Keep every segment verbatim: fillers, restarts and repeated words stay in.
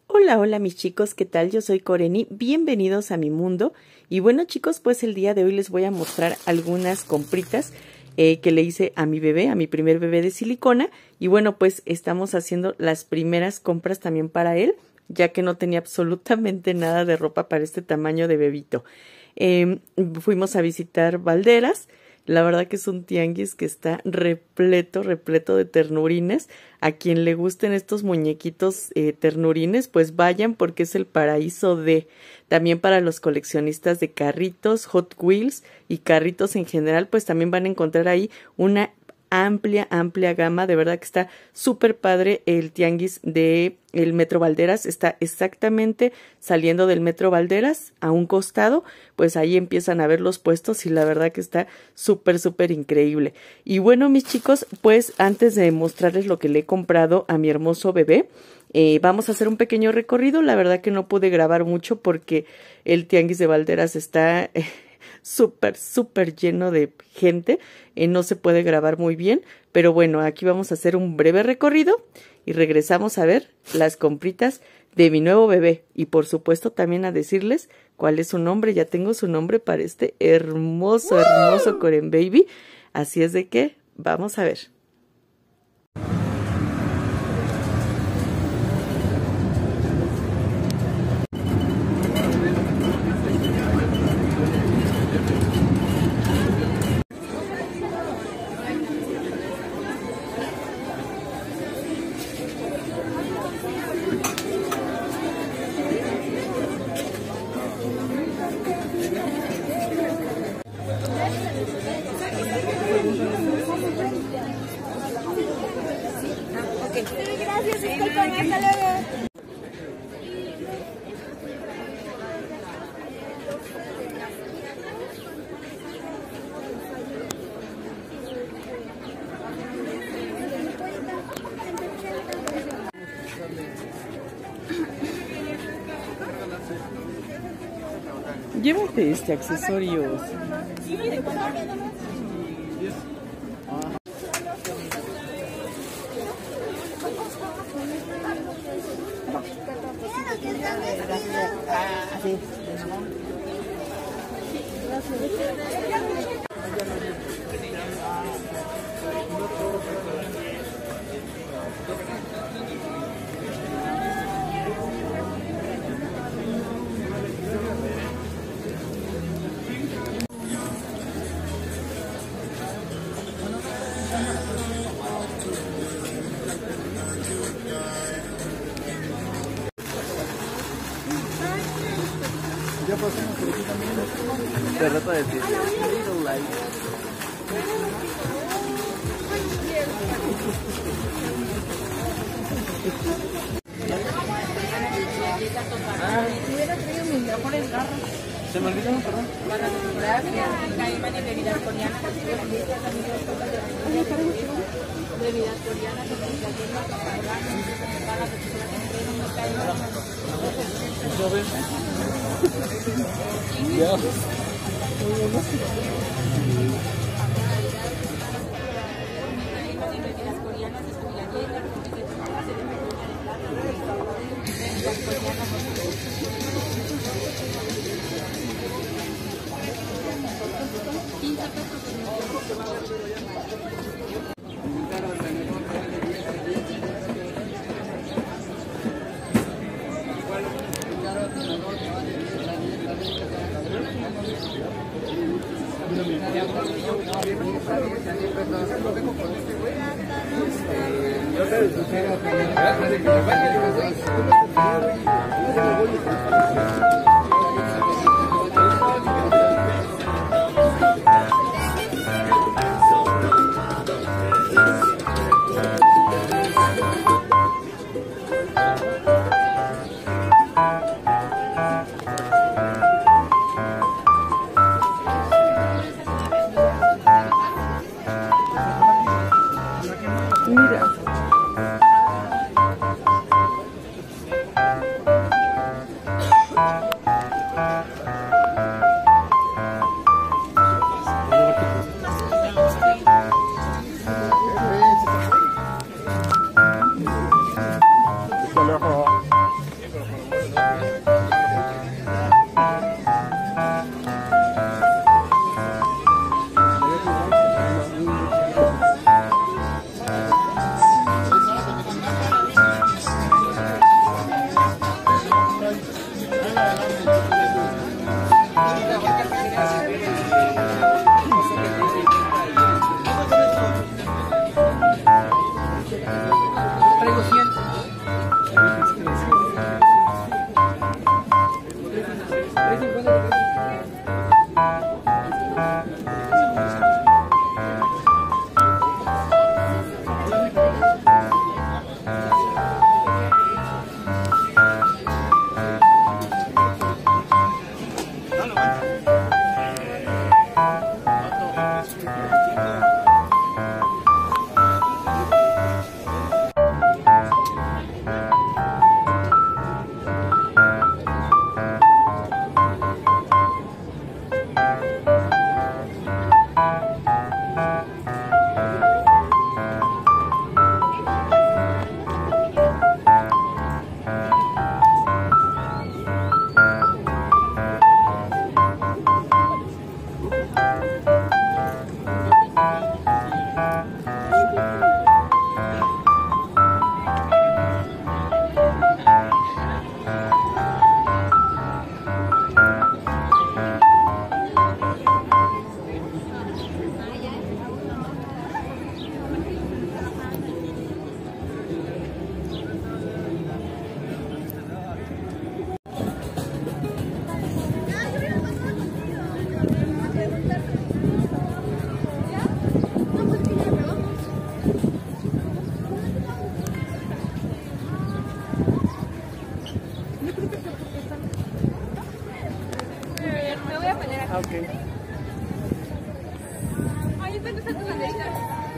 Hola, hola mis chicos, ¿qué tal? Yo soy Coreni, bienvenidos a mi mundo. Y bueno chicos, pues el día de hoy les voy a mostrar algunas compritas eh, que le hice a mi bebé, a mi primer bebé de silicona. Y bueno, pues estamos haciendo las primeras compras también para él, ya que no tenía absolutamente nada de ropa para este tamaño de bebito. Eh, fuimos a visitar Valderas. La verdad que es un tianguis que está repleto, repleto de ternurines. A quien le gusten estos muñequitos eh, ternurines, pues vayan porque es el paraíso de... También para los coleccionistas de carritos, Hot Wheels y carritos en general, pues también van a encontrar ahí una amplia, amplia gama. De verdad que está súper padre el tianguis de el Metro Valderas. Está exactamente saliendo del Metro Valderas a un costado, pues ahí empiezan a ver los puestos y la verdad que está súper, súper increíble. Y bueno, mis chicos, pues antes de mostrarles lo que le he comprado a mi hermoso bebé, eh, vamos a hacer un pequeño recorrido. La verdad que no pude grabar mucho porque el tianguis de Valderas está... Eh, súper, súper lleno de gente, eh, no se puede grabar muy bien, pero bueno, aquí vamos a hacer un breve recorrido y regresamos a ver las compritas de mi nuevo bebé y por supuesto también a decirles cuál es su nombre. Ya tengo su nombre para este hermoso, hermoso Coren Baby, así es de que vamos a ver. Gracias, estoy con hasta luego. Llévate este accesorios. Ya pasamos por aquí también. Te reto a decir. Little light. Ah, se me olvidó, perdón. Bebidas coreanas. Bebidas coreanas. Ya. Mira. Ah, ok. Ay, yo tengo esta banderita.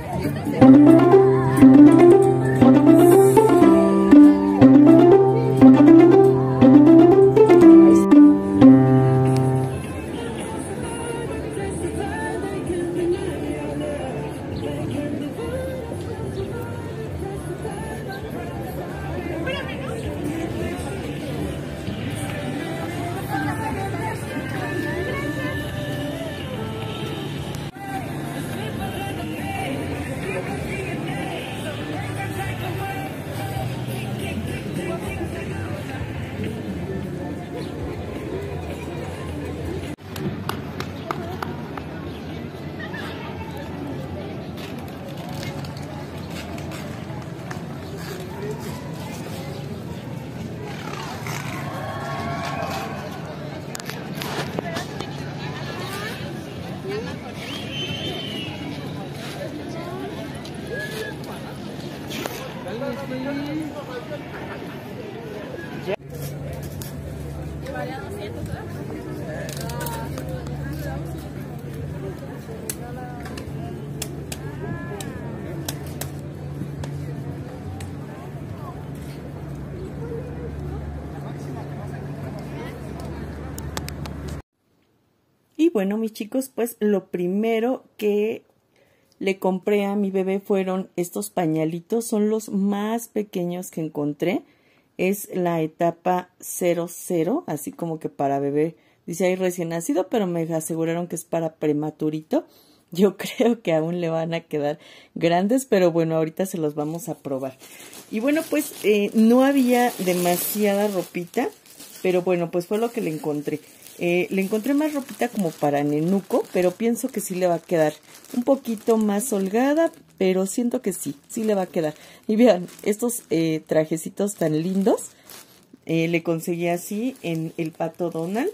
Y bueno, mis chicos, pues lo primero que le compré a mi bebé fueron estos pañalitos. Son los más pequeños que encontré. Es la etapa cero cero, así como que para bebé. Dice ahí recién nacido, pero me aseguraron que es para prematurito. Yo creo que aún le van a quedar grandes, pero bueno, ahorita se los vamos a probar. Y bueno, pues eh, no había demasiada ropita, pero bueno, pues fue lo que le encontré. Eh, le encontré más ropita como para nenuco, pero pienso que sí le va a quedar un poquito más holgada, pero siento que sí, sí le va a quedar. Y vean, estos eh, trajecitos tan lindos, eh, le conseguí así en el Pato Donald.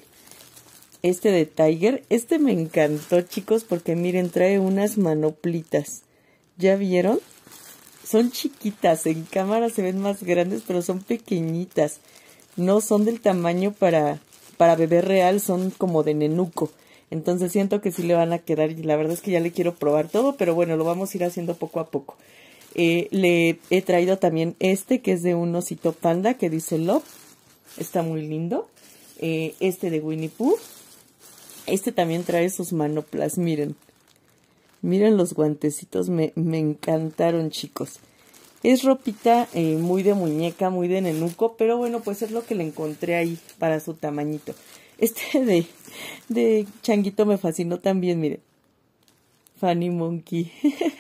Este de Tiger, este me encantó, chicos, porque miren, trae unas manoplitas. ¿Ya vieron? Son chiquitas, en cámara se ven más grandes, pero son pequeñitas. No son del tamaño para... para bebé real, son como de nenuco. Entonces siento que sí le van a quedar y la verdad es que ya le quiero probar todo, pero bueno, lo vamos a ir haciendo poco a poco. Eh, le he traído también este que es de un osito panda que dice Love. Está muy lindo. Eh, este de Winnie Pooh. Este también trae sus manoplas, miren. Miren los guantecitos, me, me encantaron, chicos. Es ropita eh, muy de muñeca, muy de nenuco, pero bueno, pues es lo que le encontré ahí para su tamañito. Este de, de changuito me fascinó también, miren. Funny Monkey.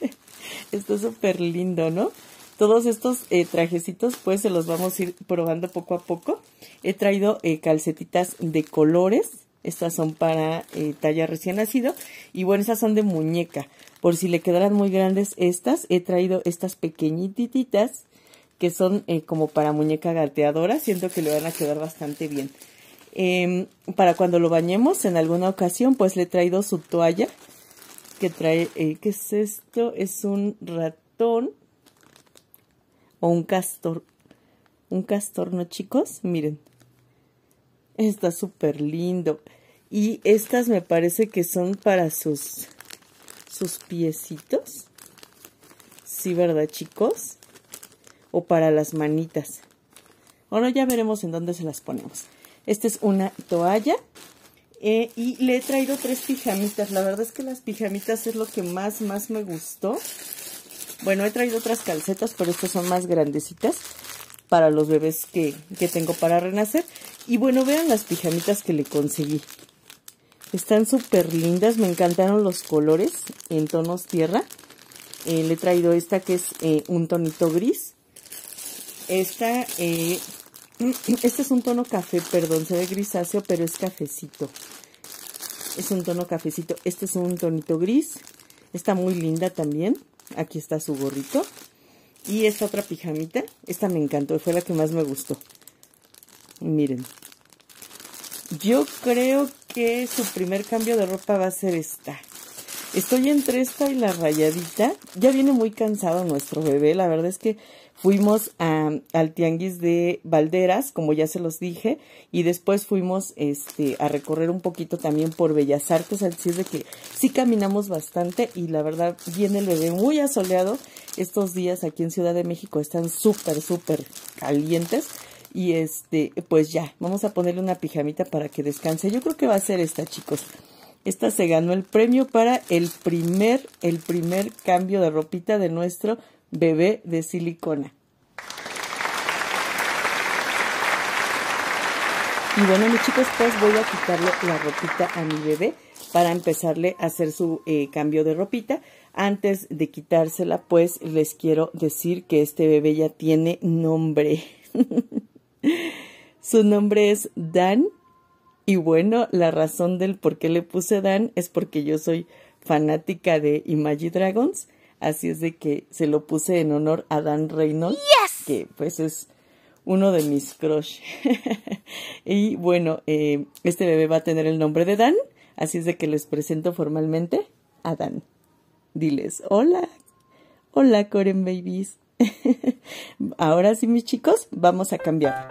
Está súper lindo, ¿no? Todos estos eh, trajecitos, pues se los vamos a ir probando poco a poco. He traído eh, calcetitas de colores. Estas son para eh, talla recién nacido. Y bueno, esas son de muñeca. Por si le quedaran muy grandes estas, he traído estas pequeñititas que son eh, como para muñeca gateadora. Siento que le van a quedar bastante bien. Eh, para cuando lo bañemos en alguna ocasión, pues le he traído su toalla. Que trae, eh, ¿qué es esto? Es un ratón o un castor. Un castor, ¿no, chicos? Miren. Está súper lindo. Y estas me parece que son para sus, sus piecitos. Sí, ¿verdad, chicos? O para las manitas. Bueno, ya veremos en dónde se las ponemos. Esta es una toalla. Eh, y le he traído tres pijamitas. La verdad es que las pijamitas es lo que más, más me gustó. Bueno, he traído otras calcetas, pero estas son más grandecitas para los bebés que, que tengo para renacer. Y bueno, vean las pijamitas que le conseguí. Están súper lindas, me encantaron los colores en tonos tierra. Eh, le he traído esta que es eh, un tonito gris. Esta, eh, este es un tono café, perdón, se ve grisáceo, pero es cafecito. Es un tono cafecito. Este es un tonito gris. Está muy linda también. Aquí está su gorrito. Y esta otra pijamita, esta me encantó, fue la que más me gustó. Miren. Yo creo que su primer cambio de ropa va a ser esta. Estoy entre esta y la rayadita. Ya viene muy cansado nuestro bebé. La verdad es que fuimos a, al tianguis de Valderas, como ya se los dije, y después fuimos este, a recorrer un poquito también por Bellas Artes, así es de que sí caminamos bastante y la verdad viene el bebé muy asoleado. Estos días aquí en Ciudad de México están súper, súper calientes y este, pues ya, vamos a ponerle una pijamita para que descanse. Yo creo que va a ser esta, chicos. Esta se ganó el premio para el primer, el primer cambio de ropita de nuestro bebé de silicona. Y bueno, mis chicos, pues voy a quitarle la ropita a mi bebé para empezarle a hacer su eh, cambio de ropita. Antes de quitársela, pues les quiero decir que este bebé ya tiene nombre. Su nombre es Dan. Y bueno, la razón del por qué le puse Dan es porque yo soy fanática de Imagine Dragons. Así es de que se lo puse en honor a Dan Reynolds, yes, que pues es uno de mis crush. Y bueno, eh, este bebé va a tener el nombre de Dan, así es de que les presento formalmente a Dan. Diles, hola, hola Coren Babies. Ahora sí, mis chicos, vamos a cambiar.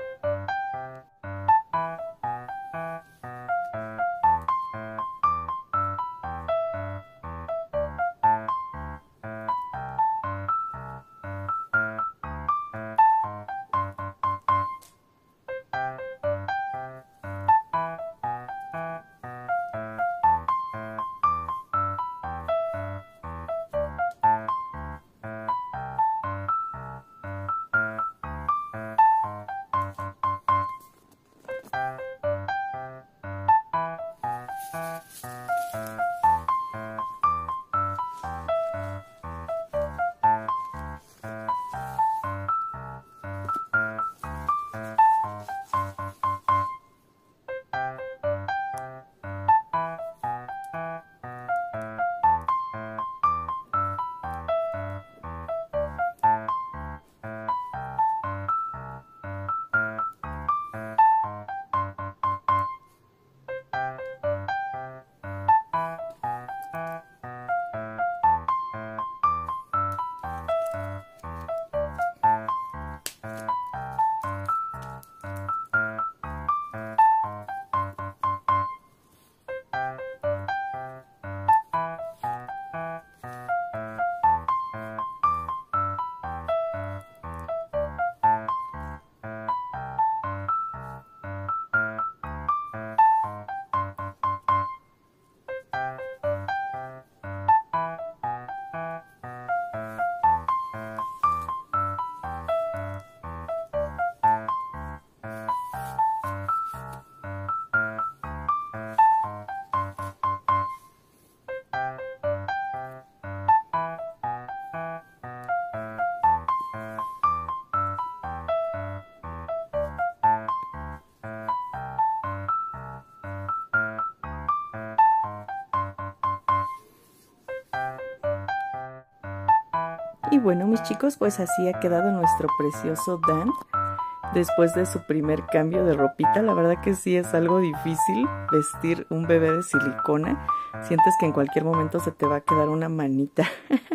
Y bueno, mis chicos, pues así ha quedado nuestro precioso Dan después de su primer cambio de ropita. La verdad que sí es algo difícil vestir un bebé de silicona. Sientes que en cualquier momento se te va a quedar una manita.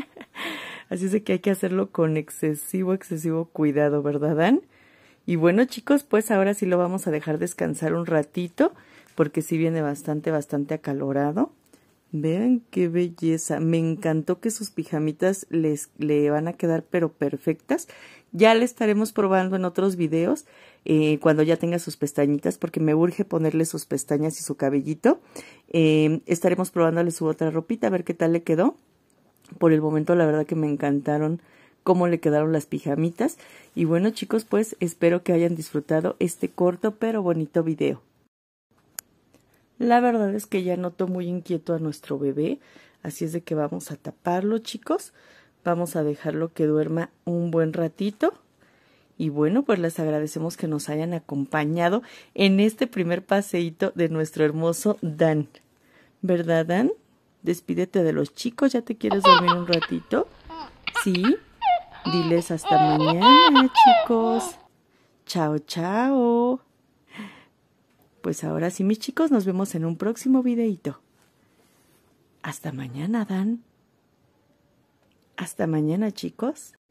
Así es de que hay que hacerlo con excesivo, excesivo cuidado, ¿verdad, Dan? Y bueno, chicos, pues ahora sí lo vamos a dejar descansar un ratito, porque sí viene bastante, bastante acalorado. Vean qué belleza. Me encantó que sus pijamitas les, le van a quedar pero perfectas. Ya le estaremos probando en otros videos eh, cuando ya tenga sus pestañitas, porque me urge ponerle sus pestañas y su cabellito. Eh, estaremos probándole su otra ropita a ver qué tal le quedó. Por el momento la verdad que me encantaron cómo le quedaron las pijamitas. Y bueno, chicos, pues espero que hayan disfrutado este corto pero bonito video. La verdad es que ya noto muy inquieto a nuestro bebé, así es de que vamos a taparlo, chicos. Vamos a dejarlo que duerma un buen ratito. Y bueno, pues les agradecemos que nos hayan acompañado en este primer paseíto de nuestro hermoso Dan. ¿Verdad, Dan? Despídete de los chicos, ¿ya te quieres dormir un ratito? ¿Sí? Diles hasta mañana, chicos. Chao, chao. Pues ahora sí, mis chicos, nos vemos en un próximo videito. Hasta mañana, Dan. Hasta mañana, chicos.